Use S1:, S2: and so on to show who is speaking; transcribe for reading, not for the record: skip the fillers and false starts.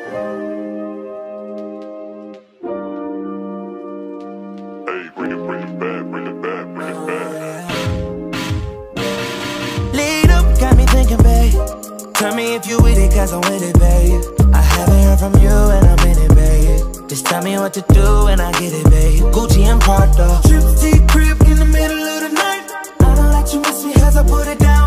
S1: Bring it back, bring it back, bring it back.
S2: Lead up, got me thinking, babe. Tell me if you with it, cause I'm with it, babe. I haven't heard from you and I'm in it, babe. Just tell me what to do and I get it, babe. Gucci and Prada, trip to crib in the middle of the night. I don't let you miss me as I put it down.